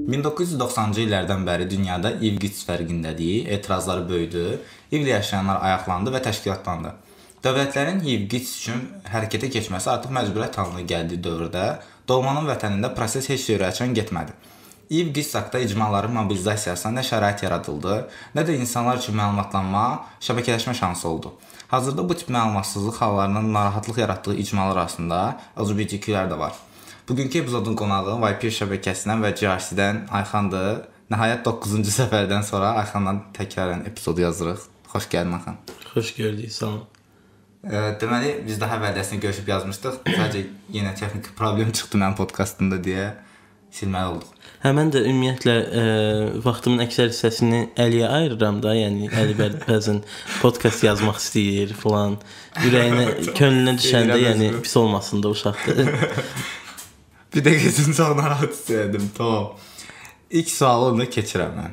1990-cı illərdən bəri dünyada İV-GİÇ fərqindəliyi, etirazları böyüdü, İV-lə yaşayanlar ayaqlandı və təşkilatlandı. Dövlətlərin İV-GİÇ üçün hərəkətə keçməsi artıq məcburiyyət halına gəldiyi dövrdə doğmanın vətənində proses heç ürəçən getmədi. İV-GİÇ haqqında icmaların mobilizasiyasına nə şərait yaradıldı, nə də insanlar üçün məlumatlanma, şəbəkələşmə şansı oldu. Hazırda bu tip məlumatsızlıq hallarının narahatlıq yaratdığı icmalar arasında LGBTQ-lər də var. Bugünkü epizodun qonağı YP şəbəkəsindən və GRC-dən Ayxandır. Nəhayət 9-cu səfərdən sonra Ayxandan təkrarən epizodu yazırıq. Xoş gəldin Ayxan. Xoş gördük, sağ ol. Deməli, biz daha əvvəlcəsində görüşüb yazmışdıq. Sadəcə yenə texniki problem çıxdı mənim podkastımda deyə silməli olduq. Mən də ümumiyyətlə vaxtımın əksər hissəsini Əliyə ayırıram da, yəni Əli bəzən podkast yazmaq istəyir falan. Ürəyinə, könlünə düşəndə, yəni pis olmasın da uşaqdır. Bir də keçin çox narahat istəyirdim, tamam. İlk sualı onda keçirəm mən.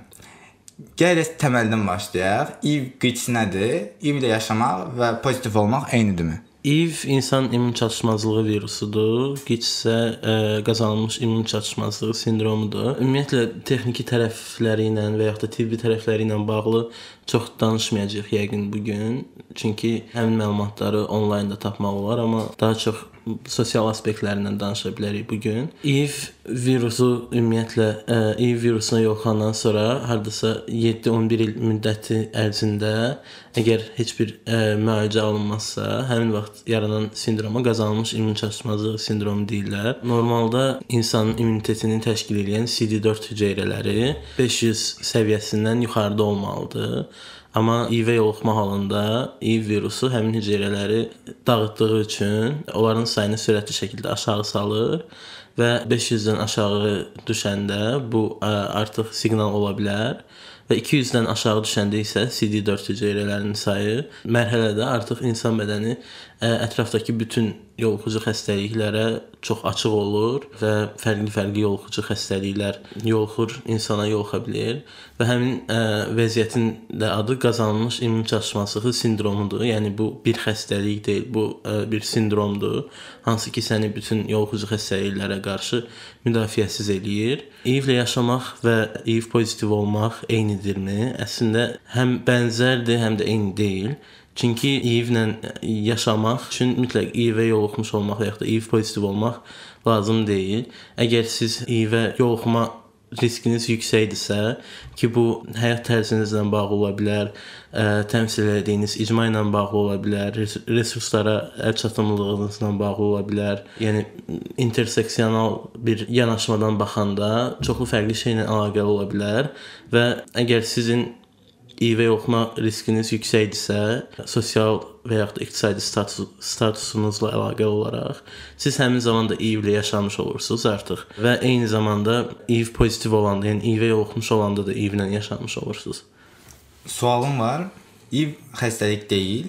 Gəl təməldən başlayaq. İV-GİÇ nədir? İV-lə yaşamaq və pozitiv olmaq eynidirmi? İV insan immun çatışmazlığı virusudur. GİÇ isə qazanılmış immun çatışmazlığı sindromudur. Ümumiyyətlə texniki tərəfləri ilə və yaxud da tibbi tərəfləri ilə bağlı çox danışmayacağıq yəqin bu gün. Çünki həmin məlumatları onlaynda tapmaq olar, amma daha çox sosial aspektlərindən danışa bilərik bu gün. İV virusu ümumiyyətlə İV virusuna yoluxandan sonra hardasa 7-11 il müddəti ərzində əgər heç bir müalicə alınmazsa, həmin vaxt yaranan sindroma qazanılmış immun çatışmazlığı sindromu deyirlər. Normalda insanın immunitetini təşkil edən CD4 hüceyrələri 500 səviyyəsindən yuxarıda olmalıdır. Amma İV-ə yoluxma halında İV virusu həmin hüceyrələri dağıtdığı üçün onların sayını sürətli şəkildə aşağı salır və 500-dən aşağı düşəndə bu artıq siqnal ola bilər və 200-dən aşağı düşəndə isə CD4 hüceyrələrinin sayı mərhələdə artıq insan bədəni ətrafdakı bütün yoluxucu xəstəliklərə çox açıq olur və fərqli yoluxucu xəstəliklər yoluxur, insana yoluxa bilər və həmin vəziyyətin də adı qazanılmış immun çatışmazlığı sindromudur. Yəni bu bir xəstəlik deyil, bu bir sindromdur. Hansı ki səni bütün yoluxucu xəstəliklərə qarşı müdafiəsiz eləyir. İV-lə yaşamaq və İV pozitiv olmaq eynidirmi? Əslində həm bənzərdir, həm də eyni deyil. Çünki İV-lə yaşamaq üçün mütləq İV-ə yoluxmuş olmaq və yaxud da İV pozitiv olmaq lazım deyil. Əgər siz İV-ə yoluxma riskiniz yüksəkdirsə, ki bu həyat tərzinizlə bağlı ola bilər, təmsil etdiyiniz icma ilə bağlı ola bilər, resurslara əlçatımlılığınızla bağlı ola bilər. Yəni interseksional bir yanaşmadan baxanda çoxlu fərqli şeylə əlaqəli ola bilər və əgər sizin İV yoluxma riskiniz yüksəkdirsə, sosial və yaxud da iqtisadi statusunuzla əlaqəli olaraq siz həmin zamanda İV-lə yaşamış olursunuz artıq və eyni zamanda İV pozitiv olanda, yəni İV yoluxmuş olanda da İV-lə yaşamış olursunuz. Sualım var. İV xəstəlik deyil.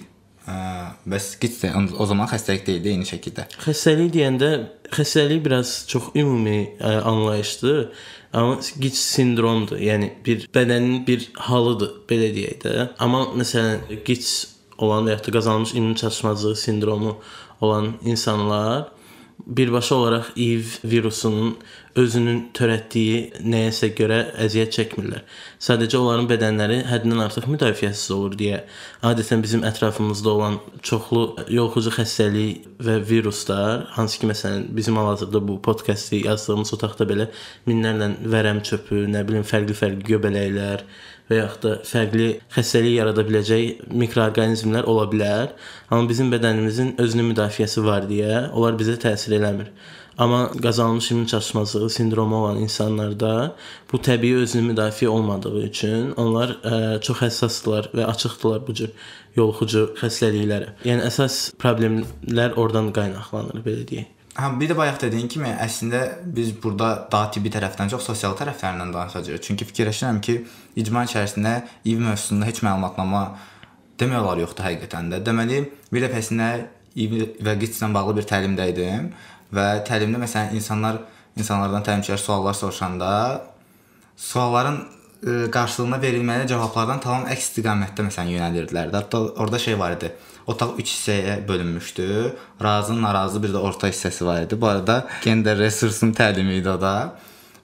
Bəs GİÇ də o zaman xəstəlik deyil eyni şəkildə. Xəstəlik deyəndə xəstəlik biraz çox ümumi anlayışdır. Amma GİÇ sindromdur. Yəni bir bədənin bir halıdır, belə deyək də. Amma məsələn GİÇ olan və ya da qazanılmış immun çatışmazlığı sindromu olan insanlar birbaşa olaraq İV virusunun özünün törətdiyi nəyəsə görə əziyyət çəkmirlər. Sadəcə onların bədənləri həddindən artıq müdafiəsiz olur deyə adətən bizim ətrafımızda olan çoxlu yoluxucu xəstəlik və viruslar, hansı ki məsələn bizim hal-hazırda bu podkastı yazdığımız otaqda belə minlərlə vərəm çöpü, nə bilim fərqli göbələklər və yaxud da fərqli xəstəlik yarada biləcək mikroorqanizmlər ola bilər. Amma bizim bədənimizin özünün müdafiəsi var deyə onlar bizə təsir eləmir. Amma qazanılmış immun çatışmazlığı sindromu olan insanlarda bu təbii özünün müdafiə olmadığı üçün onlar çox həssasdırlar və açıqdırlar bu cür yoluxucu xəstəliklərə. Yəni əsas problemlər oradan qaynaqlanır, belə deyək. Bir də bayaq dediyin kimi, əslində biz burada daha tibbi tərəfdən çox sosial tərəflərindən danışacağıq. Çünki fikirləşirəm ki, icma içərisində İV mövzusunda heç məlumatlama demək olar yoxdur həqiqətən də. Deməli, bir dəfəsində İV və GİÇ-lə bağlı bir təlimdə idim və təlimdə məsələn insanlardan təlimçilər suallar soruşanda sualların qarşılığında verilməli cavablardan tamam əks istiqamətdə məsələn yönəlirdilər. Hətta orada şey var idi. Otaq 3 hissəyə bölünmüşdü. Razı, narazı bir də orta hissəsi var idi. Bu arada gender resursun təlimi idi o da.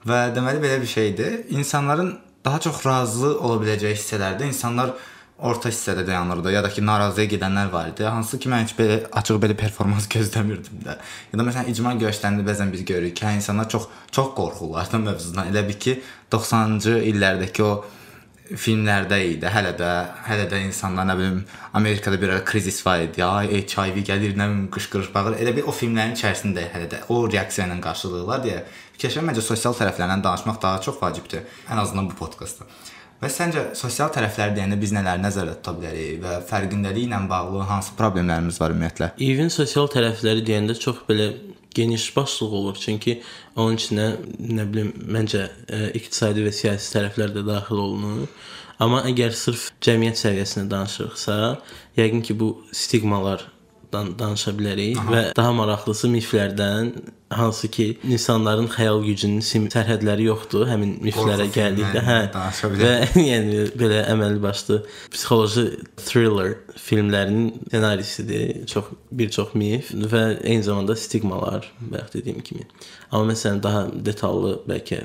Və deməli belə bir şeydir. İnsanların daha çox razı ola biləcəyi hissələrdə insanlar orta hissədə dayanırdı, ya da ki narazıya gedənlər var idi. Hansı ki mən heç belə açıq belə performans gözləmirdim də. Ya da məsələn icma görüşlərində bəzən biz görürük ki, insanlar çox qorxurlar da mövzudan. Elə bir ki 90-cı illərdəki o filmlərdə idi. Hələ də insanlar nə bilim Amerikada bir ara krizis var idi. Ay HIV gəlir, nə bilim qışqırış bağır. Elə bir o filmlərin içərisində hələ də o reaksiya ilə qarşılayırlar deyə fikirləşirəm. Məncə sosial tərəflərdən danışmaq daha çox vacibdir. Ən azından bu podkastda. Və səncə sosial tərəflər deyəndə biz nələri nəzərdə tuta bilərik və fərqindəliyi ilə bağlı hansı problemlərimiz var ümumiyyətlə? İVin sosial tərəfləri deyəndə çox belə geniş başlıq olur. Çünki onun içinə nə bilim məncə iqtisadi və siyasi tərəflər də daxil olunur. Amma əgər sırf cəmiyyət səviyyəsində danışırıqsa, yəqin ki bu stigmalardan danışa bilərik. Aha. Və daha maraqlısı miflərdən, hansı ki insanların xəyal gücünün sərhədləri yoxdur həmin miflərə gəldikdə. Və yəni belə əməlli başlı psixoloji thriller filmlərinin ssenarisidir. Bir çox mif və eyni zamanda stigmalar, bayaq dediyim kimi. Amma məsələn daha detallı bəlkə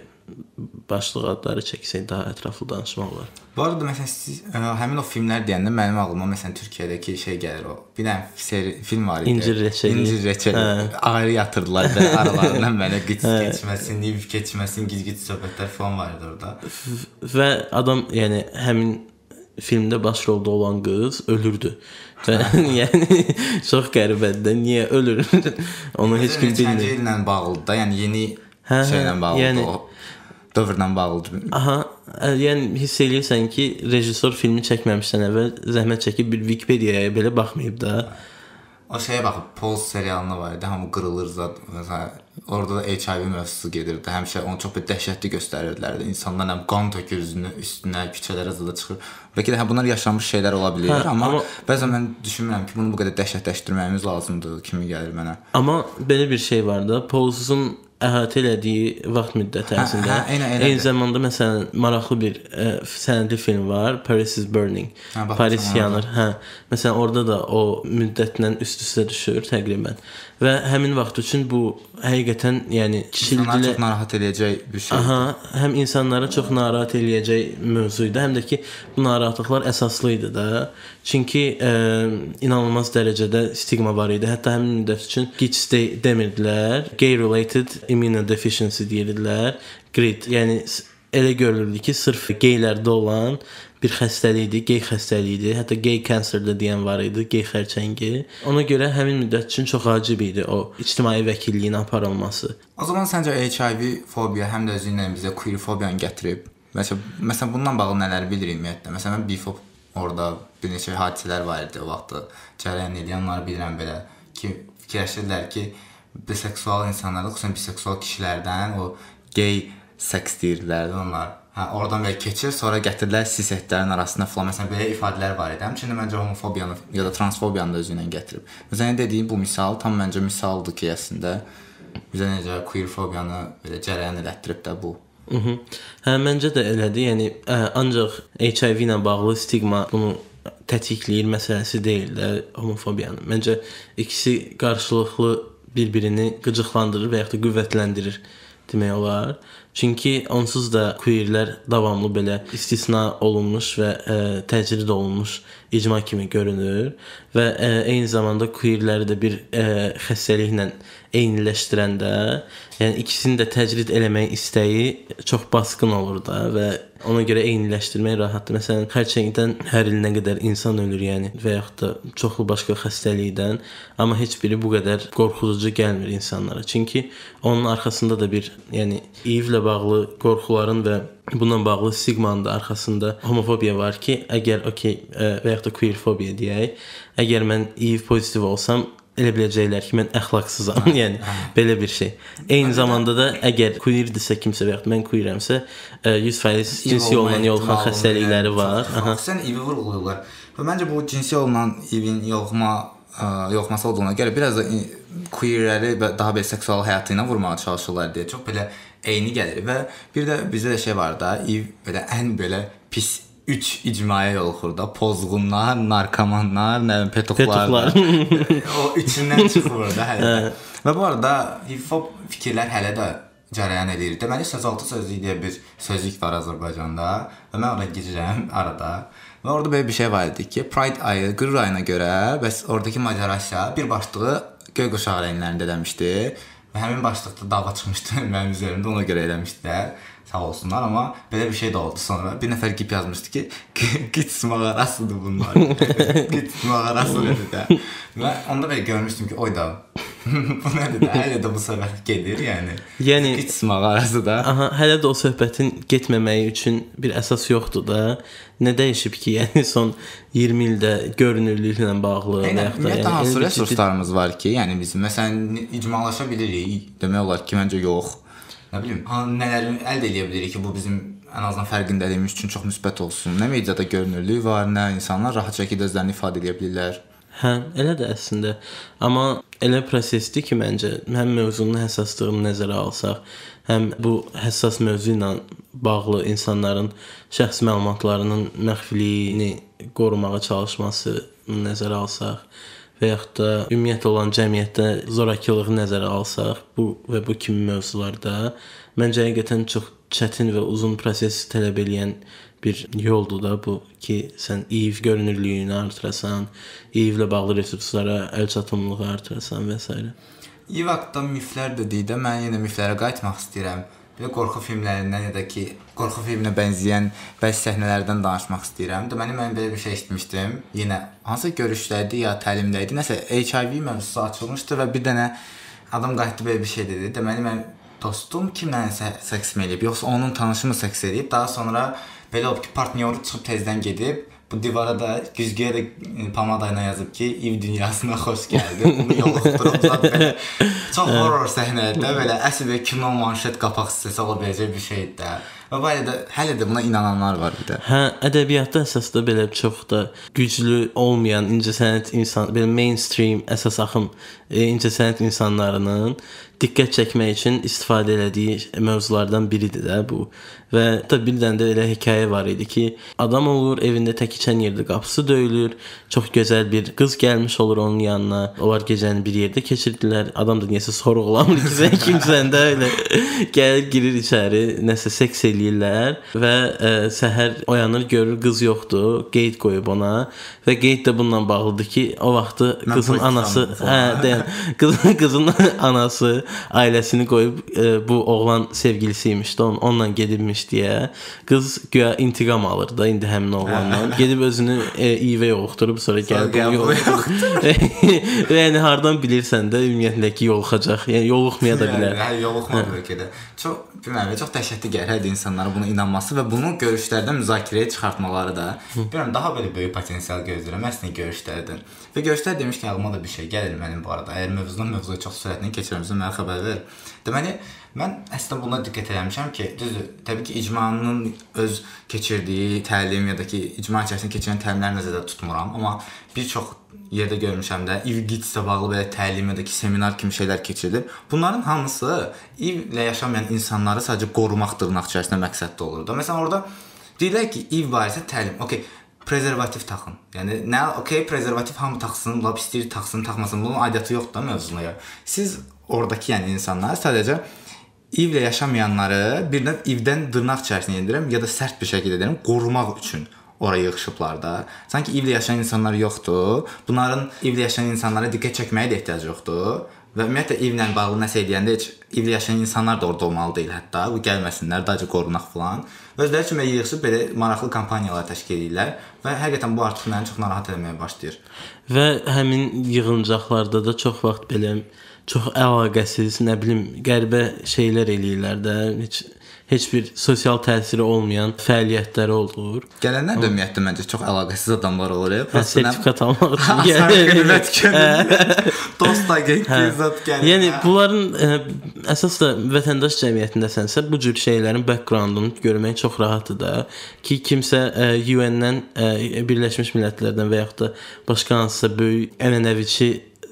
başlıq adları çəksək daha ətraflı danışmaq olar. Bu arada məsələn siz həmin o filmlər deyəndə mənim ağlıma məsələn Türkiyədəki şey gəlir o. Bir dənə film var idi. İncir reçeli. Ayrı yatırdılar və aralarından mənə keçməsin, niv keçməsin, gic-gic söhbətlər falan var idi orada. Və adam yəni həmin filmdə baş rolda olan qız ölürdü. Və yəni çox qəribədir. Niyə ölür? Onu heç kim bilmir. Neçənci illə bağlıdır da, yəni yeni şeylə bağlıdır yəni, o. Dövrlə bağlıdır. Aha, yəni hiss eləyirsən ki, rejissor filmi çəkməmişdən əvvəl zəhmət çəkib bir Wikipediyaya belə baxmayıb da. O şeyə baxıb, Pulse serialına var idi, hamı qırılır zat. Orada da HIV mövzusu gedirdi. Həmişə onu çox bir dəhşətli göstərirdilər. İnsanlar həm qan tökür üstünə, küçələrə zada çıxır. Bəlkə də bunlar yaşanmış şeylər ola bilər, amma bəzən mən düşünmürəm ki, bunu bu qədər dəhşətləşdirməyimiz lazımdır kimi gəlir mənə. Amma belə bir şey var da, Pulse'un əhatə elədiyi vaxt müddəti ərzində eyni zamanda məsələn maraqlı bir sənədli film var, Paris is Burning. Paris yanır. Məsələn orada da o müddətlə üst-üstə düşür təqribən. Və həmin vaxt üçün bu həqiqətən yəni insanları çox narahat eləyəcək bir şey. Həm insanları çox narahat eləyəcək mövzu idi, həm də ki bu narahatlıqlar əsaslı idi də. Çünki inanılmaz dərəcədə stigma var idi. Hətta həmin müddət üçün GIDS demirdilər, gay related immunodeficiency deyirdilər, GRID. Yəni elə görülürdü ki, sırf geylərdə olan bir xəstəlikdir, gey xəstəliyidir. Hətta gay cancer da deyən var idi, gey xərçəngi. Ona görə həmin müddət üçün çox acib idi o ictimai vəkilliyin aparılması. O zaman səncə HIV fobiya həm də özü ilə bizə queer fobiyanı gətirib? Məsələn bundan bağlı nələr bilirik ümumiyyətlə? Məsələn mən bifob orada bir neçə hadisələr var idi o vaxtda. Cərəyan edənləri bilirəm belə ki, fikirləşirlər ki, biseksual insanlardan, xüsusən biseksual kişilərdən o gay seks deyirlər onlar. Oradan belə keçir, sonra gətirirlər cis-hetlərin arasında falan. Məsələn, belə ifadələr var idi. Həmçinin məncə homofobiyanı ya da transfobiyanı da özü ilə gətirib. Məsələn, dediyim bu misal tam məncə misaldır ki, əslində bizə necə queer fobiyanı belə cərəyan elətdirib də bu. Məncə də elədir. Yəni ancaq HIV ilə bağlı stigma bunu tətikləyir məsələsi deyil də homofobiyanın. Məncə ikisi qarşılıqlı bir-birini qıcıqlandırır və ya da qüvvətləndirir demək olar. Çünki onsuz da queerlər davamlı belə istisna olunmuş və təcrid olunmuş icma kimi görünür və eyni zamanda queerləri də bir xəstəliklə eyniləşdirəndə, yəni ikisini də təcrid eləmək istəyi çox basqın olur da və ona görə eyniləşdirmək rahatdır. Məsələn, xərçəngdən hər il nə qədər insan ölür, yəni və yaxud da çoxlu başqa xəstəlikdən, amma heç biri bu qədər qorxuducu gəlmir insanlara. Çünki onun arxasında da bir, yəni İVlə bağlı qorxuların və bununla bağlı stigmanın da arxasında homofobiya var ki, əgər və yaxud da queer fobiya deyək, əgər mən İV pozitiv olsam, elə biləcəklər ki, mən əxlaqsızam, yəni belə bir şey. Eyni zamanda da əgər queerdirsə kimsə və yaxud mən queerəmsə, 100% cinsi yolla yoluxan xəstəlikləri var. Sən İV vurğuluyurlar. Və məncə bu cinsi yolla İVin yoluxması olduğuna görə biraz da queerləri daha belə seksual həyatı ilə vurmağa çalışırlar deyə çox belə eyni gəlir. Və bir də bizdə də şey var da, İV belə ən belə pis 3 icmaya yoluxur da, pozğunlar, narkomanlar, petuklar. O üçündən çıxır da hələ də. Və bu arada hip-hop fikirlər hələ də cərəyan edir. Deməli, sözaltı sözlük deyə bir sözlük var Azərbaycanda və mən ora girirəm arada. Və orada belə bir şey var idi ki, Pride ayı, qürur ayına görə, bəs oradakı moderasiya bir başlığı göy quşağı rənglərində demişdi və həmin başlıqda dava çıxmışdı mənim üzerimdə, ona görə eləmişdilər. Sağ olsunlar, amma belə bir şey də oldu sonra. Bir nəfər qip yazmışdı ki, qıç mağarasıdır bunlar. Qıç mağarasıdır də. Və onda belə görmüşdüm ki, oy da bu nədir də, hələ də bu söhbət gedir, yəni qıç mağarası da. Aha, hələ də o söhbətin getməməyi üçün bir əsas yoxdur da. Nə dəyişib ki, yəni son 20 ildə görünürlüklə bağlı və yaxud da yəni hansı resurslarımız var ki, yəni biz məsələn icmalaşa bilirik, demək olar ki, məncə yox. Nə bilim, nələri əldə edə bilirik ki, bu bizim ən azından fərqindəliyimiz üçün çox müsbət olsun. Nə mediada görünürlük var, nə insanlar rahat şəkildə özlərini ifadə edə bilirlər. Hə, elə də əslində. Amma elə prosesdir ki, məncə həm mövzunun həssaslığını nəzərə alsaq, həm bu həssas mövzu ilə bağlı insanların şəxsi məlumatlarının məxfiliyini qorumağa çalışmasını nəzərə alsaq və yaxud da ümumiyyətlə olan cəmiyyətdə zorakılığı nəzərə alsaq, bu və bu kimi mövzularda məncə həqiqətən çox çətin və uzun proses tələb edən bir yoldur da bu ki, sən İİV görünürlüyünü artırasan, İİV-lə bağlı resurslara əl çatımlılığı artırasan və s. İİV haqqında miflər dedikdə mən yenə miflərə qayıtmaq istəyirəm. Belə qorxu filmlərindən ya da ki, qorxu filminə bənzəyən bəzi səhnələrdən danışmaq istəyirəm. Deməli, mən belə bir şey eşitmişdim. Yenə hansı görüşlərdə ya təlimdə idi, nəsə HIV mövzusu açılmışdı və bir dənə adam qayıtdı belə bir şey dedi. Deməli, mən dostum kimlə seks eləyib, yoxsa onun tanışımı seks eləyib. Daha sonra belə olub ki, partnyoru çıxıb tezdən gedib, bu divara da güzgüyə də pamadayla yazıb ki, İİV dünyasına xoş gəldin. Bunu yoluxdurub. Çox horror səhnələrdə belə əsl bir kino manşet qapaq hissəsi ola biləcək bir şeydir də. Və hələ də buna inananlar var bir də. Hə, ədəbiyyatda əsasda belə çox da güclü olmayan incəsənət belə mainstream əsas axım incəsənət insanlarının diqqət çəkmək üçün istifadə elədiyi mövzulardan biridir də bu. Və da bir dənə də elə hekayə var idi ki, adam olur, evində tək içən yerdə qapısı döyülür, çox gözəl bir qız gəlmiş olur onun yanına. Onlar gecəni bir yerdə keçirdilər. Adam da niyəsə sorğulamır ki, sən kimsən də elə gəlir, girir içəri, nəsə seks eləyirlər və səhər oyanır, görür qız yoxdur, qeyd qoyub ona və qeyd də bununla bağlıdır ki, o vaxtı qızın anası, qızın anası ailəsini qoyub bu oğlan sevgilisi imiş də, onunla gedibmiş deyə qız güya intiqam alır da indi həmin oğlandan. Gedib özünü İİV yoluxdurub sonra gəlib və yəni hardan bilirsən də ümumiyyətlə ki, yoluxacaq. Yəni yoluxmaya da bilər. Hə, yoluxma bölgədə. Çox dəhşətli gəlir insanlara buna inanması və bunu görüşlərdən müzakirəyə çıxartmaları da. Bilmirəm, daha belə böyük potensial gözləyirəm əslində görüşlərdən. Və görüşlər demişkən ağlıma da bir şey gəlir mənim bu arada. Əgər mövzuya çox sürətlə keçirəmsə mənə xəbər ver. Deməli, mən əslində buna diqqət eləmişəm ki, düzdür, təbii ki, icmanın öz keçirdiyi təlim ya da ki, icma içərisində keçirilən təlimləri nəzərdə tutmuram, amma bir çox yerdə görmüşəm də İİV-lə bağlı belə təlim ya da ki, seminar kimi şeylər keçirilir. Bunların hamısı İİV-lə yaşamayan insanları sadəcə qorumaq dırnaq içərisində məqsədli olur da. Məsələn, orada deyirlər ki, İİV barədə təlim, okey, prezervativ taxın. Yəni nə, okey, prezervativ hamı taxsın, lap istəyir taxsın, taxmasın. Bunun aidiyyatı yoxdur da mövzuya. Siz oradakı yəni insanlar sadəcə İİV-lə yaşamayanları bir növ İİV-dən dırnaq içərisində endirirəm ya da sərt bir şəkildə deyirəm, qorumaq üçün oraya yığışıblar da. Sanki İİV-lə yaşayan insanlar yoxdur. Bunların İİV-lə yaşayan insanlara diqqət çəkməyə də ehtiyac yoxdur. Və ümumiyyətlə İİV-lə bağlı nəsə edəndə heç İİV-lə yaşayan insanlar da orada olmalı deyil hətta. Bu gəlməsinlər, dacı qorunaq falan. Özləri üçün yığışıb belə maraqlı kampaniyalar təşkil edirlər və həqiqətən bu artıq məni çox narahat etməyə başlayır. Və həmin yığıncaqlarda da çox vaxt belə çox əlaqəsiz, nə bilim, qəribə şeylər eləyirlər də, heç bir sosial təsiri olmayan fəaliyyətləri olur. Gələnlər də ümumiyyətlə məncə çox əlaqəsiz adamlar olur. Sertifikat almaq üçün gəlir. Dost agentliyi zət gəlir. Yəni bunların əsas da vətəndaş cəmiyyətindəsənsə bu cür şeylərin backgroundunu görmək çox rahatdır da ki, kimsə UN-dən, Birləşmiş Millətlərdən və yaxud da başqa hansısa böyük ənənəviçi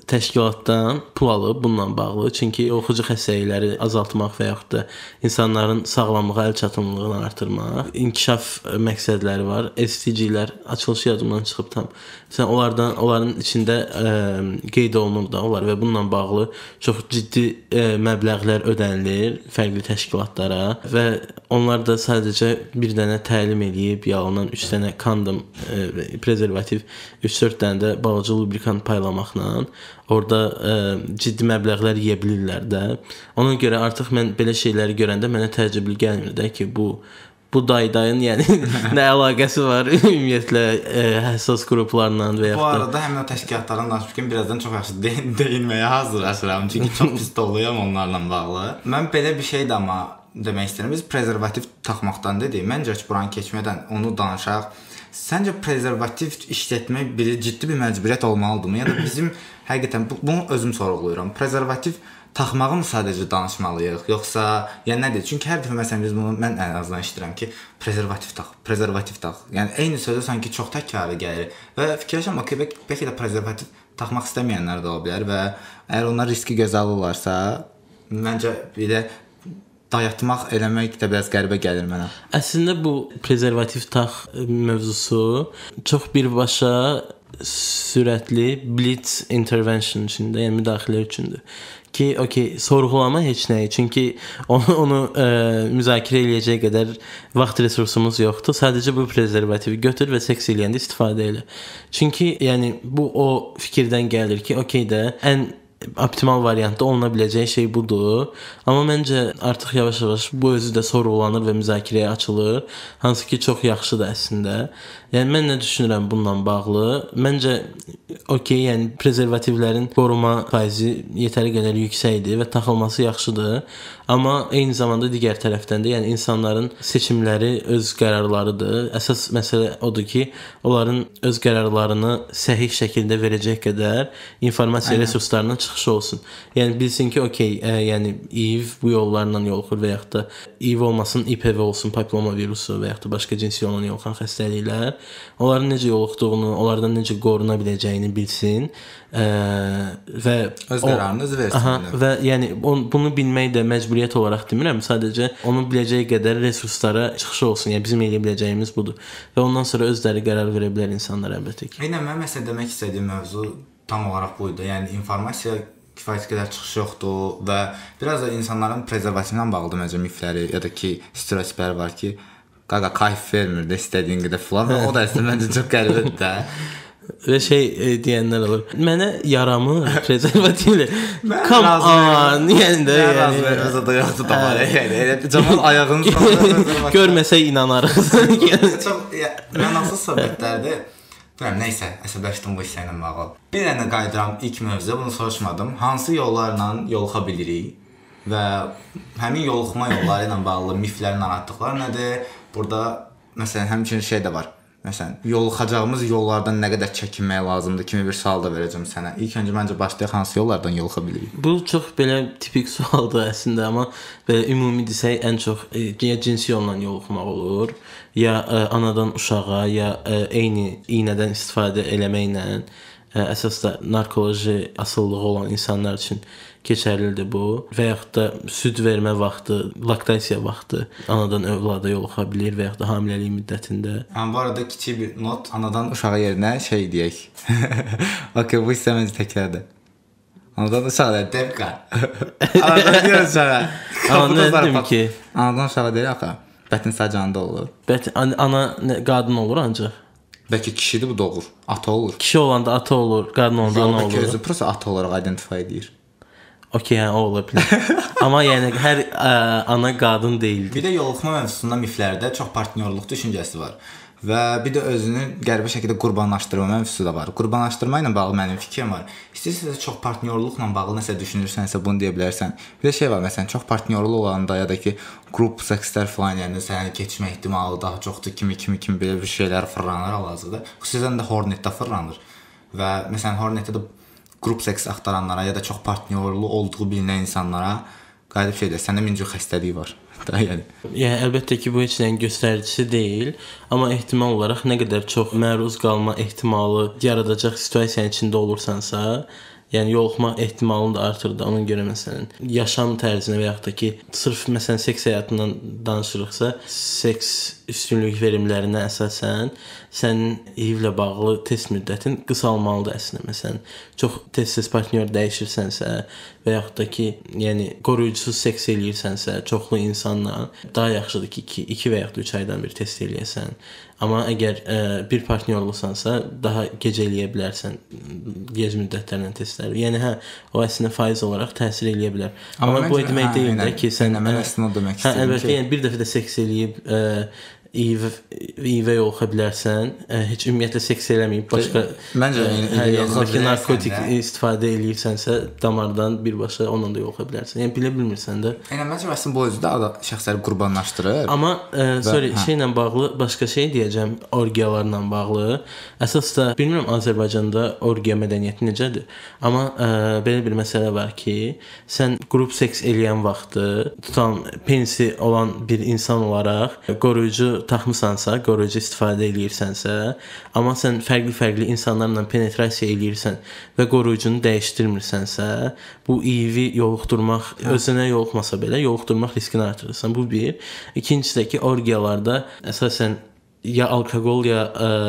təşkilatdan pul alıb bununla bağlı. Çünki yoluxucu xəstəlikləri azaltmaq və yaxud da insanların sağlamlığa əl çatımlılığını artırmaq, inkişaf məqsədləri var. SDG-lər açılış yadımdan çıxıb tam. Məsələn, onların içində qeyd olunur da onlar və bununla bağlı çox ciddi məbləğlər ödənilir fərqli təşkilatlara və onlar da sadəcə bir dənə təlim eləyib, yalandan 3 dənə kondom, prezervativ, 3-4 dənə də balaca lubrikant paylamaqla orada ciddi məbləğlər yeyə bilirlər də. Ona görə artıq mən belə şeyləri görəndə mənə təəccüblü gəlmir də ki, bu dayın yəni nə əlaqəsi var ümumiyyətlə həssas qruplarla və yaxud da. Bu arada həmin o təşkilatlardan danışmışkən birazdan çox yaxşı deyilməyə hazırlaşıram. Çünki çox pis doluyam onlarla bağlı. Mən belə bir şey də amma demək istəyirəm. Biz prezervativ taxmaqdan dedik. Məncə heç buranı keçmədən onu danışaq. Səncə prezervativ işlətmək bir ciddi bir məcburiyyət olmalıdırmı? Ya da bizim həqiqətən bunu özüm sorğuluyuram. Prezervativ taxmağı mı sadəcə danışmalıyıq, yoxsa yəni nədir? Çünki hər dəfə məsələn biz bunu mən ən azından eşidirəm ki, prezervativ tax. Yəni eyni sözü sanki çox təkrarlı gəlir və fikirləşirəm ki, bəlkə də prezervativ taxmaq istəməyənlər də ola bilər və əgər onlar riski gözə alırlarsa, məncə belə dayatmaq eləmək də biraz qəribə gəlir mənə. Əslində bu prezervativ tax mövzusu çox birbaşa sürətli blitz intervention üçündür, yəni müdaxilə üçündür. Ki, sorğulama heç nəyi. Çünki onu müzakirə eləyəcək qədər vaxt resursumuz yoxdur. Sadəcə bu prezervativi götür və seks eləyəndə istifadə elə. Çünki, yəni, bu o fikirdən gəlir ki, də ən optimal variantda oluna biləcəyi şey budur. Amma məncə artıq yavaş-yavaş bu özü də sorğulanır və müzakirəyə açılır. Hansı ki, çox yaxşıdır əslində. Yəni, mən nə düşünürəm bununla bağlı? Məncə, yəni prezervativlərin qoruma faizi yetəri qədər yüksəkdir və taxılması yaxşıdır. Amma eyni zamanda digər tərəfdən də, yəni insanların seçimləri öz qərarlarıdır. Əsas məsələ odur ki, onların öz qərarlarını səhih şəkildə verəcək qədər informasiya resurslarından çıxışı olsun. Yəni bilsin ki, yəni İİV bu yollarla yoluxur və yaxud da İİV olmasın, İPV olsun, papilloma virusu və yaxud da başqa cinsi yolla yoluxan xəstəliklər, onların necə yoluxduğunu, onlardan necə qoruna biləcəyini bilsin və öz qərarını özü versin. Və yəni bunu bilmək də məcburiyyət olaraq demirəm, sadəcə onun biləcəyi qədər resurslara çıxışı olsun. Yəni bizim eləyə biləcəyimiz budur. Və ondan sonra özləri qərar verə bilər insanlar əlbəttə ki. Eynən mən məsələn demək istədiyim mövzu tam olaraq buydu. Yəni informasiya kifayət qədər çıxış yoxdur və biraz da insanların prezervativlə bağlı məncə mifləri ya da ki, stereotipləri var ki, qaqa kayf vermir də istədiyin qədər filan və o da əslində məncə çox qəribədir də. Və deyənlər olur. Mənə yaramır prezervativlə. Come on, yəni də. Razı da yoxdur da var. Yəni elə camal ayağını salır. Görməsək inanarıq. Çox mənasız söhbətlərdir. Bilmirəm, nəysə, əsəbləşdim bu hissə ilə bağlı. Bir dənə qayıdıram ilk mövzuya, bunu soruşmadım. Hansı yollarla yoluxa bilirik və həmin yoluxma yolları ilə bağlı miflər, narahatlıqlar nədir? Burada məsələn həmçinin şey də var. Məsələn, yoluxacağımız yollardan nə qədər çəkinmək lazımdır kimi bir sual da verəcəm sənə. İlk öncə məncə başlayaq hansı yollardan yoluxa bilirik? Bu çox belə tipik sualdır əslində, amma belə ümumi desək ən çox ya cinsi yolla yoluxmaq olur, ya anadan uşağa, ya eyni iynədən istifadə eləməklə, əsas da narkoloji asılılığı olan insanlar üçün keçərlidir bu. Və yaxud da süd vermə vaxtı, laktasiya vaxtı anadan övlada yoluxa bilir və yaxud da hamiləlik müddətində. Bu arada kiçik bir not, anadan uşağa yerinə şey deyək. Bu hissə məncə təkrardır. Anadan uşağa deyək, dəqiqə. Anadan deyək uşağa. Ana nə dedim ki? Anadan uşağa deyək axı. Bətin səcanda olur. Ana qadın olur ancaq. Bəlkə kişidir bu doğur, ata olur. Kişi olanda ata olur, qadın olanda ana olur. Bəlkə özü prosta ata olaraq identify edir. O ola bilər. Amma yəni hər ana qadın deyildir. Bir də yoluxma mövzusunda miflərdə çox partnyorluq düşüncəsi var. Və bir də özünü qəribə şəkildə qurbanlaşdırma mövzusu da var. Qurbanlaşdırma ilə bağlı mənim fikrim var. İstəyirsənsə çox partnyorluqla bağlı nəsə düşünürsənsə bunu deyə bilərsən. Bir də şey var, məsələn, çox partnyorlu olanda ya da ki, qrup sekslər falan, yəni səni keçmə ehtimalı daha çoxdur kimi belə bir şeylər fırlanır hal-hazırda. Xüsusən də Hornetdə fırlanır. Və məsələn Hornetdə də qrup seks axtaranlara ya da çox partnyorlu olduğu bilinən insanlara qayıdıb şeydir, səndə min cür xəstəlik var. Yəni əlbəttə ki, bu heç nəyin göstəricisi deyil, amma ehtimal olaraq nə qədər çox məruz qalma ehtimalı yaradacaq situasiyanın içində olursansa, yəni yoluxma ehtimalını da artırdı. Ona görə məsələn yaşam tərzinə və yaxud da ki, sırf məsələn seks həyatından danışırıqsa, seks üstünlük verimlərinə əsasən sənin HIV-lə bağlı test müddətin qısalmalıdır əslində. Məsələn, çox tez-tez partnyor dəyişirsənsə və yaxud da ki, yəni qoruyucusuz seks eləyirsənsə, çoxlu insanla daha yaxşıdır ki, 2 və yaxud da 3 aydan bir test eləyəsən. Amma əgər bir partnyorlusansa, daha gec eləyə bilərsən gec müddətlərlə testləri. Yəni o əslində faiz olaraq təsir eləyə bilər. Amma bu demək deyil də ki, sən əlbəttə yəni bir dəfə də seks eləyib IV yoluxa bilərsən, heç ümumiyyətlə seks eləməyib, başqa narkotik istifadə eləyirsənsə, damardan birbaşa onunla da yoluxa bilərsən. Yəni bilə bilmirsən də. Məncə əslində bu özü də şəxsləri qurbanlaşdırır. Amma şeylə bağlı başqa şey deyəcəm, orgiyalarla bağlı. Əsas da bilmirəm Azərbaycanda orgiya mədəniyyəti necədir. Amma belə bir məsələ var ki, sən qrup seks eləyən vaxtı tutan penisi olan bir insan olaraq qoruyucu taxmısansa, qoruyucu istifadə eləyirsənsə, amma sən fərqli insanlarla penetrasiya eləyirsən və qoruyucunu dəyişdirmirsənsə, bu HIV yoluxdurmaq, özünə yoluxmasa belə yoluxdurmaq riskini artırırsan. Bu bir. İkincisi də ki, orgiyalarda əsasən ya alkoqol ya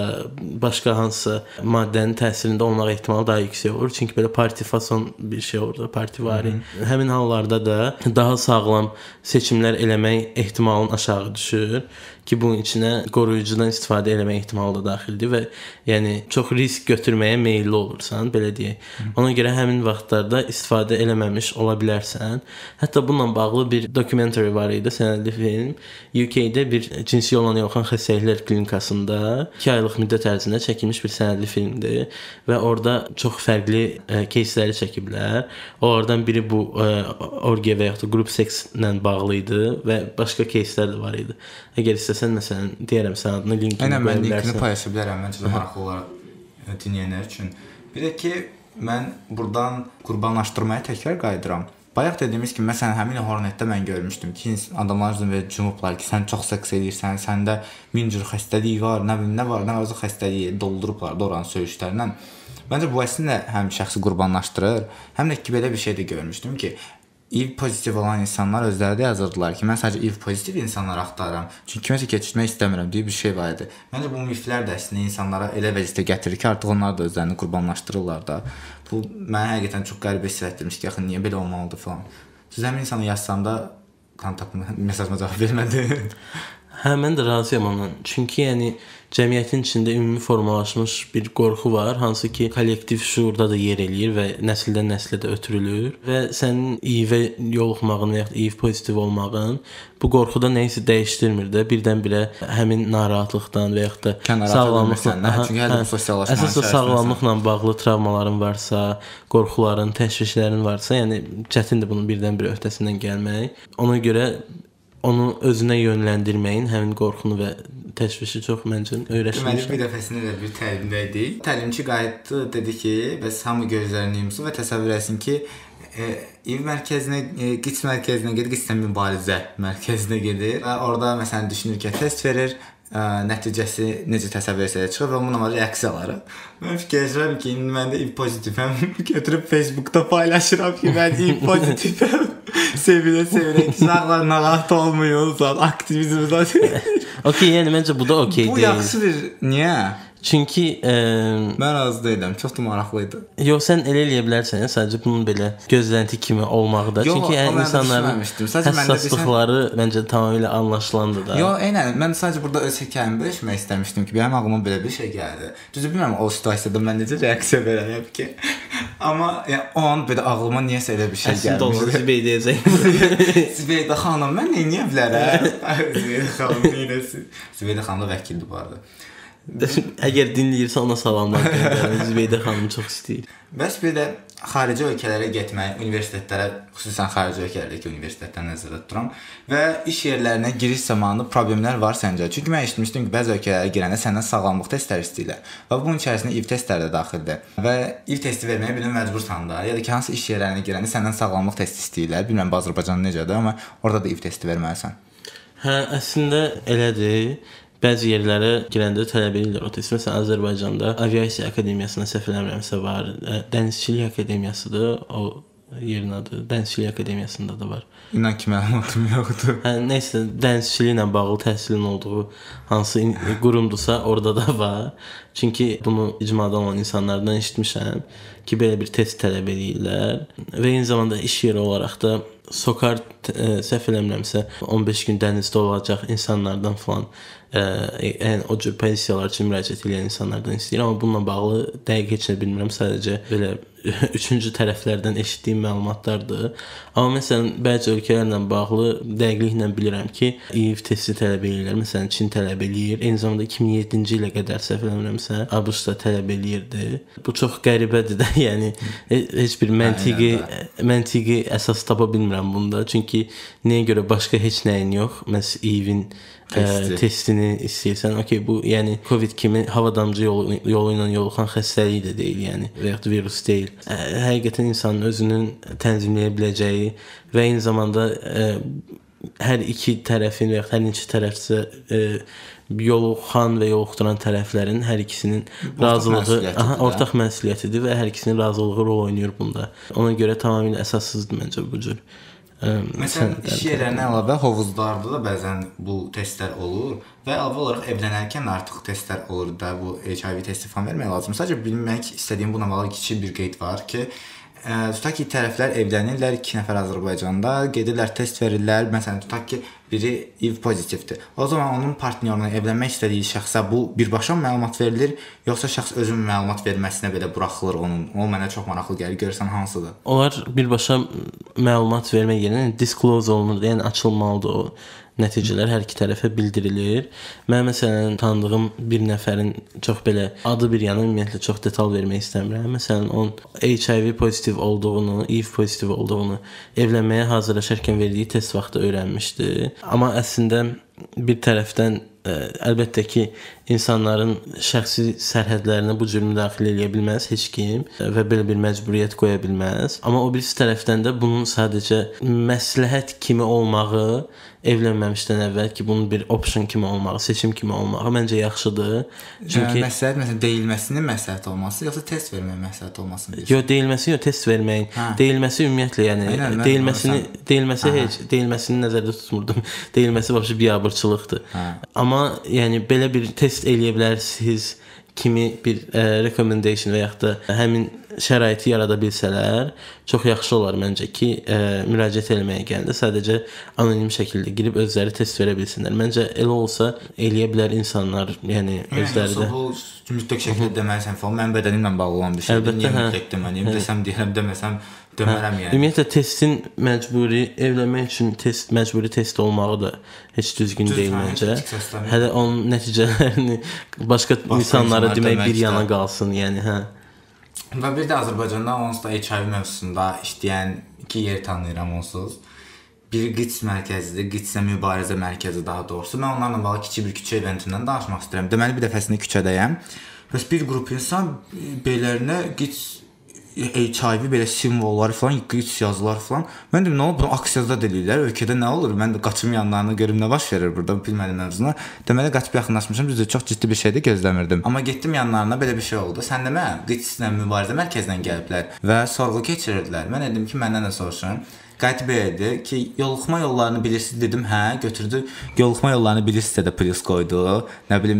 başqa hansısa maddənin təsirində olmaq ehtimalı daha yüksək olur. Çünki belə parti fason bir şey olur, partivari. Həmin hallarda da daha sağlam seçimlər eləmək ehtimalın aşağı düşür ki, bunun içinə qoruyucudan istifadə eləmək ehtimalı da daxildir və yəni çox risk götürməyə meylli olursan, belə deyək. Ona görə həmin vaxtlarda istifadə eləməmiş ola bilərsən. Hətta bununla bağlı bir documentary var idi, sənədli film. UK-də bir cinsi yolla yoluxan xəstəliklər klinikasında 2 aylıq müddət ərzində çəkilmiş bir sənədli filmdir və orada çox fərqli кейsləri çəkiblər. Onlardan biri bu orgiya və yaxud da qrup sekslə bağlı idi və başqa keyslər də var idi. Əgər istəsən, məsələn, deyərəm sən adını, linkini qoya bilərsən. Mən linkini paylaşa bilərəm, məncə də maraqlı olaraq dinləyənlər üçün. Bir də ki, mən buradan qurbanlaşdırmaya təkrar qayıdıram. Bayaq dediyimiz kimi, məsələn, həmin Hornetdə mən görmüşdüm ki, adamlar üzrə cümublar ki, sən çox seks edirsən, səndə min cür xəstəlik var, nə varsa xəstəliyi doldurublar da oranın söyüşlərlə. Məncə bu əslində həm şəxsi qurbanlaşdırır, həm də ki, belə bir şey də görmüşdüm ki, HIV pozitiv olan insanlar özləri də yazırdılar ki, mən sadəcə HIV pozitiv insanlar axtarıram. Çünki kiməsə keçirmək istəmirəm deyə bir şey var idi. Məncə bu miflər də əslində insanlara elə vəziyyətə gətirir ki, artıq onlar da özlərini qurbanlaşdırırlar da. Bu mənə həqiqətən çox qəribə hiss etdirmiş ki, axı niyə belə olmalıdır falan. Siz həmin insanı yazsam da mesajıma cavab vermədi. Mən də razıyam ondan. Çünki yəni cəmiyyətin içində ümumi formalaşmış bir qorxu var, hansı ki kollektiv şuurda da yer eləyir və nəsildən nəslə də ötürülür və sənin HIV yoluxmağın və yaxud HIV pozitiv olmağın bu qorxuda nə isə dəyişdirmir də, birdən-birə həmin narahatlıqdan və yaxud da sağlamlıqdan, çünki hər bir sosiallaşma əsasda sağlamlıqla bağlı travmaların varsa, qorxuların, təşvişlərin varsa, yəni çətindir bunun birdən-birə öhdəsindən gəlmək. Ona görə onu özünə yönləndirməyin həmin qorxunu və təşvişi çox məncə öyrəşmişəm. Deməli, bir dəfəsində də bir təlimdə idik. Təlimçi qayıtdı, dedi ki, bəs hamı gözlərini yumsun və təsəvvür etsin ki, HIV mərkəzinə, QİÇS mərkəzinə gedir, QİÇS mübarizə mərkəzinə gedir və orada məsələn düşünür ki, test verir, nəticəsi necə təsəvvür etsələr çıxır və bununla reaksiyaları. Mən fikirləşirəm ki, indi mən də HIV pozitivəm, götürüb Facebookda paylaşıram ki, mən HIV pozitivəm. Sevilə-sevilə ki, sağlar narahat olmayın, aktivizm zaten. Okey, yəni məncə bu da okey deyil. Bu yaxşı bir, niyə? Çünki mən razı deyiləm, çox da maraqlıydı. Yox, sən elə eləyə bilərsən, sadəcə bunun belə gözlənti kimi olmağı da. Çünki insanların həssaslıqları məncə tamamilə anlaşılandı da. Yox, eynən, mən sadəcə burada öz hekayəmi bölüşmək istəmişdim ki, mənim ağlıma belə bir şey gəldi. Düzü bilmirəm o situasiyada mən necə reaksiya verərəm ki. Amma o an belə ağlıma niyəsə elə bir şey gəlmişdi. Əslində onu Zibey deyəcək. Zibeydə xanım, mən neyniyə bilərəm? Zibeydə xanım neynəsin? Zibeydə xanım da vəkildir bu arada. Əgər dinləyirsə ona salamlar göndərin. Zibeydə xanım çox istəyir. Bəs bir də xarici ölkələrə getmək, universitetlərə, xüsusən xarici ölkələrdəki universitetdən nəzərdə tuturam və iş yerlərinə giriş zamanı problemlər var səncə? Çünki mən eşitmişdim ki, bəzi ölkələrə girəndə səndən sağlamlıq testləri istəyirlər və bunun içərisində HIV testləri də daxildir və HIV testi verməyə bir məcbursan da, ya da ki, hansı iş yerlərinə girəndə səndən sağlamlıq testi istəyirlər. Bilmirəm Azərbaycanda necədir, amma orada da HIV testi verməlisən. Əslində elədir. bəzi yerlərə girəndə tələb edirlər o testi. Məsələn, Azərbaycanda Aviasiya Akademiyasına səhv eləmirəmsə var, Dənizçilik Akademiyasıdır, o yerin adı. Dənizçilik Akademiyasında da var. İnan ki, məlumatım yoxdur. Nəysə, dənizçiliklə bağlı təhsilin olduğu hansı qurumdursa, orada da var. Çünki bunu icmadan olan insanlardan eşitmişəm ki, belə bir test tələb edirlər və eyni zamanda iş yeri olaraq da SOCAR səhv eləmirəmsə 15 gün dənizdə olacaq insanlardan falan o cür pozisiyalar üçün müraciət edən insanlardan istəyir, amma bununla bağlı dəqiq heç nə bilmirəm, sadəcə belə üçüncü tərəflərdən eşitdiyim məlumatlardır. Amma məsələn, bəzi ölkələrlə bağlı dəqiqliklə bilirəm ki, İİV testi tələb edirlər. Məsələn, Çin tələb eləyir. Eyni zamanda 2007-ci ilə qədər səhv eləmirəmsə, ABŞ da tələb eləyirdi. Bu çox qəribədir də, yəni heç bir məntiqi əsas tapa bilmirəm bunda. Çünki nəyə görə başqa heç nəyin yox, məhz İİV-in testini istəyirsən. Okay, bu yəni COVID kimi hava damcı yolu ilə yoluxan xəstəlik də deyil, yəni və ya virus deyil. Həqiqətən insanın özünün tənzimləyə biləcəyi və eyni zamanda hər iki tərəfin və ya hər neçə tərəfsə yoluxan və yoluxduran tərəflərin hər ikisinin razılığı ortaq məsuliyyətidir və hər ikisinin razılığı rol oynayır bunda. Ona görə tamamilə əsassızdır məncə bu cür. Məsələn, iş yerlərinə əlavə hovuzlarda da bəzən bu testlər olur və əlavə olaraq evlənərkən artıq testlər olur da, bu HIV testi falan vermək lazım. Sadəcə bilmək istədiyim buna bağlı kiçik bir qeyd var ki, tutaq ki, tərəflər evlənirlər, 2 nəfər Azərbaycanda, gedirlər, test verirlər. Məsələn, tutaq ki, biri İİV pozitivdir. O zaman onun partnyoruna, evlənmək istədiyi şəxsə bu birbaşa məlumat verilir, yoxsa şəxs özünün məlumat verməsinə belə buraxılır onun? O mənə çox maraqlı gəlir. Görürsən hansıdır? Onlar birbaşa məlumat vermək yerinə disclose olunur, yəni açılmalıdır o nəticələr hər iki tərəfə bildirilir. Mən məsələn tanıdığım bir nəfərin çox belə adı bir yana ümumiyyətlə çox detal vermək istəmirəm. Məsələn, onun HIV pozitiv olduğunu, İİV pozitiv olduğunu evlənməyə hazırlaşarkən verdiyi test vaxtı öyrənmişdi. Amma əslində bir tərəfdən əlbəttə ki, insanların şəxsi sərhədlərinə bu cür müdaxilə edə bilməz heç kim və belə bir məcburiyyət qoya bilməz. Amma o birisi tərəfdən də bunun sadəcə məsləhət kimi olmağı, evlənməmişdən əvvəl ki, bunun bir option kimi olmağı, seçim kimi olmağı məncə yaxşıdır. Çünki məsləhət məsələn deyilməsinin məsləhət olması, yoxsa test verməyin məsləhət olmasını deyirsən? Yox, deyilməsi yox, test verməyin. Deyilməsi ümumiyyətlə, yəni deyilməsini nəzərdə tutmurdum. Deyilməsi vəbsə biabırçılıqdır. Amma yəni belə bir test eləyə bilərsiniz kimi bir recommendation və yaxud da həmin şəraiti yarada bilsələr, çox yaxşı olar məncə ki, müraciət eləməyə gələndə sadəcə anonim şəkildə girib özləri test verə bilsinlər. Məncə elə olsa eləyə bilər insanlar, yəni özləri də. Bu mütləq şəkildə deməlisən falan, mənim bədənimlə bağlı olan bir şeydir. Niyə mütləq deməliyim? Desəm deyirəm, deməsəm demirəm yəni. Ümumiyyətlə testin evlənmək üçün məcburi test olmağı da heç düzgün deyil məncə. Hələ onun nəticələrini başqa insanlara demək bir yana qalsın, yəni hə. Və bir də Azərbaycanda onsuz da HIV mövzusunda işləyən 2 yer tanıyıram onsuz. Biri QİTS mərkəzidir, QİTS-ə mübarizə mərkəzi daha doğrusu. Mən onlarla bağlı kiçik bir küçə eventindən danışmaq istəyirəm. Deməli bir dəfəsində küçədəyəm. Bəs bir qrup insan bellərinə QİTS HIV belə simvolları falan, QİTS yazılar falan. Mən dedim, nə olur? Bunu aksiyada delirlər. Ölkədə nə olur? Mən də qaçım yanlarına görüm nə baş verir burada, bilmədim mövzuna. Deməli qaçıb yaxınlaşmışam. Düzdür, çox ciddi bir şey də gözləmirdim. Amma getdim yanlarına, belə bir şey oldu. Sən demə, QİTS-lə mübarizə mərkəzindən gəliblər və sorğu keçirirdilər. Mən dedim ki, məndən də soruşun. Qayıt bəyədi ki, yoluxma yollarını bilirsiniz dedim, hə, götürdü. Yoluxma yollarını bilirsinizsə də plus qoydu. Nə bilim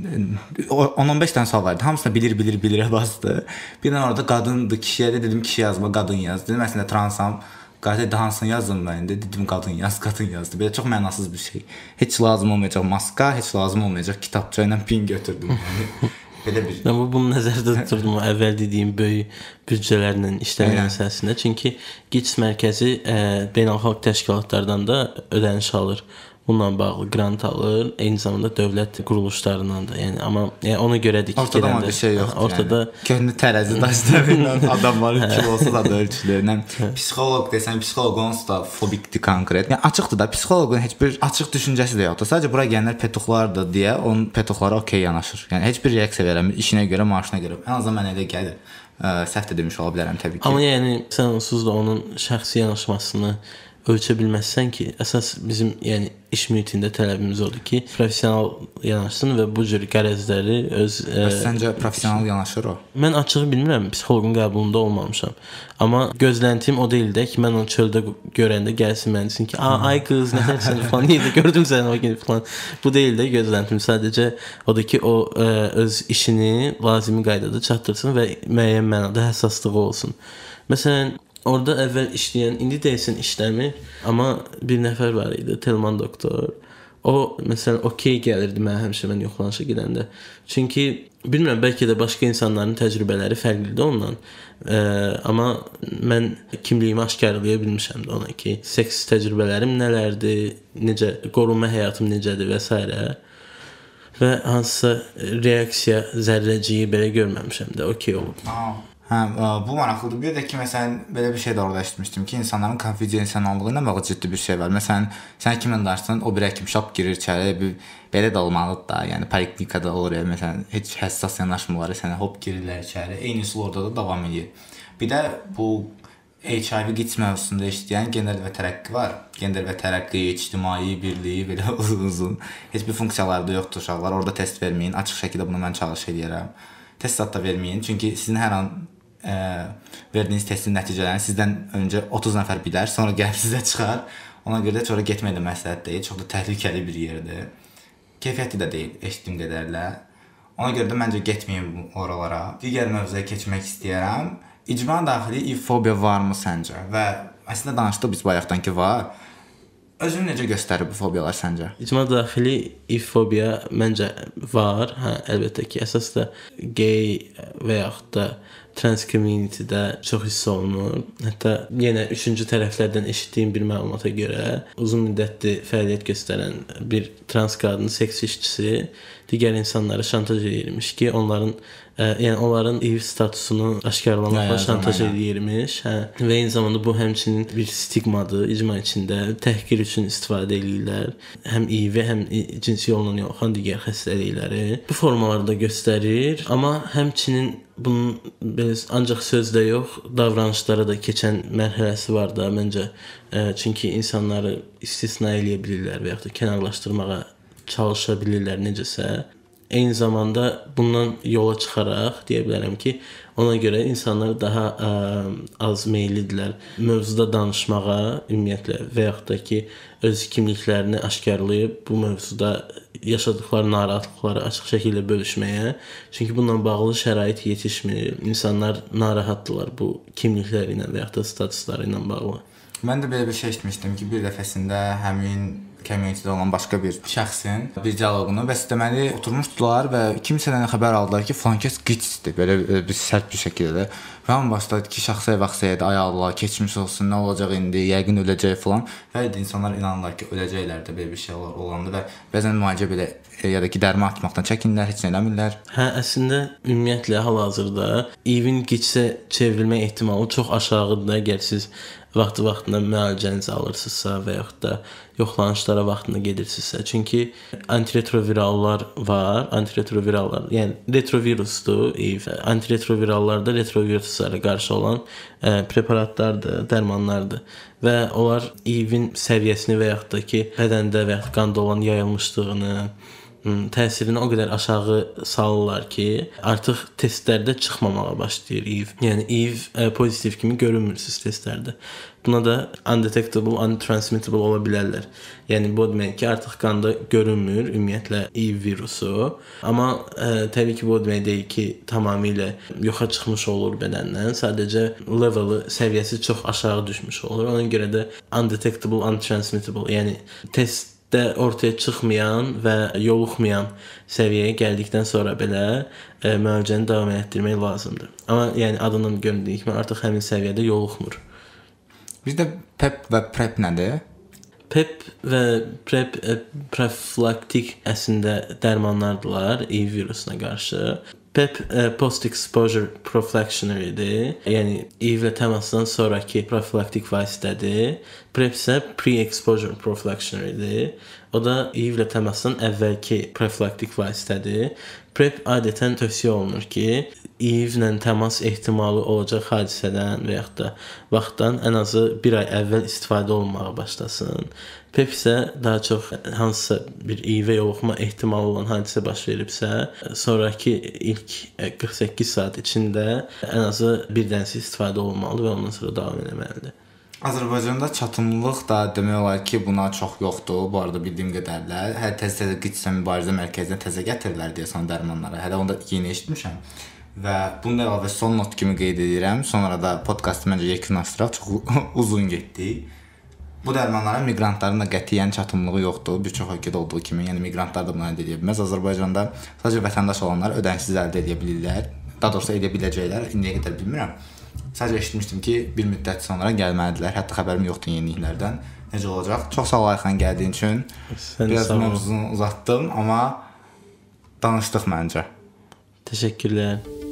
10-15 dənə sual vardı. Hamısını bilirə bastı. Bir dənə orada qadındı, kişiyə də dedim kişi yazma, qadın yaz. Dedim əslində transam. Qayıt da hansını yazdım mən də dedim qadın yazdı. Belə çox mənasız bir şey. Heç lazım olmayacaq maska, heç lazım olmayacaq kitabça ilə pin götürdüm yəni. Belə bir. Amma bunu nəzərdə tuturdum əvvəl dediyim böyük büdcələrlə işləmə məsələsində. Çünki QİTS mərkəzi beynəlxalq təşkilatlardan da ödəniş alır. Bununla bağlı grant alır, eyni zamanda dövlət quruluşlarından da. Yəni amma ona görədir ki, ortada bir şey yoxdur. Ortada köhnə tərəzi daşlarından adamların kilosu da ölçülür. Psixoloq desən, psixoloq onsuz da fobikdir konkret. Yəni açıqdır da, psixoloqun heç bir açıq düşüncəsi də yoxdur. Sadəcə bura gələnlər petuxlardır deyə onun petuxlara okey yanaşır. Yəni heç bir reaksiya vermir, işinə görə, maaşına görə. Ən azından mənə elə gəlir. Səhv də demiş ola bilərəm təbii ki. Amma yəni sən onsuz da onun şəxsi yanaşmasını ölçə bilməzsən ki, əsas bizim yəni iş mühitində tələbimiz odur ki, professional yanaşsın və bu cür qərəzləri öz Səncə professional yanaşır o? Mən açığı bilmirəm, psixoloqun qəbulunda olmamışam. Amma gözləntim o deyil də ki, mən onu çöldə görəndə gəlsin mənə desin ki, ay qız, nə tərsən falan, yerdə gördüm səni o gün falan. Bu deyil də gözləntim. Sadəcə odur ki, o öz işini lazımi qaydada çatdırsın və müəyyən mənada həssaslığı olsun. Məsələn, orada əvvəl işləyən, indi deyəsən işləmir, amma bir nəfər var idi, Telman doktor. O, məsələn, okey gəlirdi mənə həmişə mən yoxlanışa gedəndə. Çünki, bilmirəm, bəlkə də başqa insanların təcrübələri fərqlidir ondan. Amma mən kimliyimi aşkarlaya bilmişəm də ona ki, seks təcrübələrim nələrdir, necə, qorunma həyatım necədir və s. Və hansısa reaksiya zərrəciyi belə görməmişəm də, okey olub. Hə, bu maraqlıdır. Bir də ki, məsələn, belə bir şey də orada eşitmişdim ki, insanların konfidensiallığı ilə bağlı ciddi bir şey var. Məsələn, sən kimin danışsan, o bir həkim şap girir içəri, belə də olmalıdır da. Yəni poliklinikada olur ya, məsələn, heç həssas yanaşmırlar, sənə hop girirlər içəri. Eyni üsul orada da davam edir. Bir də bu HIV GİTS mövzusunda işləyən Gender və Tərəqqi var. Gender və Tərəqqi, ictimai birliyi belə uzun. Heç bir funksiyaları da yoxdur uşaqlar. Orada test verməyin. Açıq şəkildə bunu mən çalış edirəm. Test da verməyin. Çünki sizin hər an verdiyiniz testin nəticələrini sizdən öncə 30 nəfər bilər, sonra gəlib sizə çıxar. Ona görə də sonra getmək də məsləhət deyil. Çox da təhlükəli bir yerdir. Keyfiyyətli də deyil, eşitdiyim qədərlə. Ona görə də məncə getməyin oralara. Digər mövzuya keçmək istəyirəm. İcma daxili IV-fobiya varmı səncə? Və əslində danışdıq biz bayaqdan ki, var. Özünü necə göstərir bu fobiyalar səncə? İcma daxili IV-fobiya məncə var. Hə, əlbəttə ki, əsas da gay və yaxud da trans community-də çox hiss olunur. Hətta yenə üçüncü tərəflərdən eşitdiyim bir məlumata görə uzun müddətli fəaliyyət göstərən bir trans qadın seks işçisi digər insanları şantaj edirmiş ki, onların IV statusunu aşkarlamaqla şantaj edirmiş. Hə. Və eyni zamanda bu həmçinin bir stigmadır icma içində. Təhqir üçün istifadə edirlər. Həm IV, həm cinsi yolla yoluxan digər xəstəlikləri bu formalarda göstərir. Amma həmçinin bunun ancaq sözdə yox, davranışlara da keçən mərhələsi var da məncə. Çünki insanları istisna eləyə bilirlər və yaxud da kənarlaşdırmağa çalışa bilirlər necəsə. Eyni zamanda bundan yola çıxaraq deyə bilərəm ki, ona görə insanlar daha az meyillidirlər mövzuda danışmağa ümumiyyətlə və yaxud da ki, öz kimliklərini aşkarlayıb bu mövzuda yaşadıkları narahatlıqları açıq şəkildə bölüşməyə. Çünki bununla bağlı şərait yetişmir. İnsanlar narahatdırlar bu kimlikləri ilə və yaxud da statusları ilə bağlı. Mən də belə bir şey eşitmişdim ki, bir dəfəsində həmin community-də olan başqa bir şəxsin bir dialoqunu bəs deməli oturmuşdular və kimsədən xəbər aldılar ki, falan kəs GİTS-dir. Belə bir sərt bir şəkildə. Və hamı başladı ki, şəxsiyə vaxtsaydı, ay Allah, keçmiş olsun, nə olacaq indi, yəqin öləcək falan. Və insanlar inanırlar ki, öləcəklər də belə bir şey olanda və bəzən müalicə belə ya da ki, dərman atmaqdan çəkinirlər, heç nə eləmirlər. Hə, əslində ümumiyyətlə hal-hazırda İV-in GİTS-ə çevrilmə ehtimalı çox aşağıdır da, əgər siz vaxtında müalicənizi alırsınızsa və yaxud da yoxlanışlara vaxtında gedirsinizsə. Çünki antiretrovirallar var. Antiretrovirallar, yəni retrovirusdur İV. Antiretrovirallar da retroviruslara qarşı olan preparatlardır, dərmanlardır. Və onlar İV-in səviyyəsini və yaxud da ki, bədəndə və yaxud qanda olan yayılmışlığını, təsirini o qədər aşağı salırlar ki, artıq testlərdə çıxmamağa başlayır İV. Yəni İV pozitiv kimi görünmürsüz testlərdə. Buna da undetectable, untransmittable ola bilərlər. Yəni bu demək ki, artıq qanda görünmür ümumiyyətlə İV virusu. Amma təbii ki, bu demək deyil ki, tamamilə yoxa çıxmış olur bədəndən. Sadəcə leveli, səviyyəsi çox aşağı düşmüş olur. Ona görə də undetectable, untransmittable, yəni test ortaya çıxmayan və yoluxmayan səviyyəyə gəldikdən sonra belə müalicəni davam etdirmək lazımdır. Amma yəni adından göründüyü kimi artıq həmin səviyyədə yoluxmur. Bizdə PEP və PrEP nədir? PEP və PrEP profilaktik əslində dərmanlardılar İV virusuna qarşı. PEP post-exposure prophylaxionary-dir. Yəni İV-lə təmasdan sonraki profilaktik vasitədir. PrEP isə pre-exposure prophylaxis-dir. O da HIV-lə təmasdan əvvəlki profilaktik vasitədir. PrEP adətən tövsiyə olunur ki, HIV-lə təmas ehtimalı olacaq hadisədən və yaxud da vaxtdan ən azı 1 ay əvvəl istifadə olunmağa başlasın. PrEP isə daha çox hansısa bir HIV yoluxma ehtimalı olan hadisə baş veribsə, sonraki ilk 48 saat içində ən azı bir dənəsi istifadə olunmalıdır və ondan sonra davam etməlidir. Azərbaycanda çatımlılıq da demək olar ki, buna çox yoxdur. Bu arada bildiyim qədərilə, hər təzə qitsə mübarizə mərkəzinə təzə gətirirlər deyəsən dərmanları. Hələ onda yeni eşitmişəm. Və bunu da əlavə son not kimi qeyd edirəm. Sonra da podkastı məncə yekunlaşdıraq, çox uzun getdi. Bu dərmanların miqrantların da qətiyyən çatımlılığı yoxdur. Bir çox ölkədə olduğu kimi, yəni miqrantlar da buna əldə edə bilməz. Azərbaycanda sadəcə vətəndaş olanlar ödənişsiz əldə edə bilirlər. Daha doğrusu edə biləcəklər, indiyə qədər bilmirəm. Sadəcə eşitmişdim ki, bir müddət sonra gəlməlidirlər. Hətta xəbərim yoxdur yeniliklərdən. Necə olacaq? Çox sağ ol Ayxan gəldiyin üçün. Biraz mövzunu uzatdım, amma danışdıq məncə. Təşəkkürlər.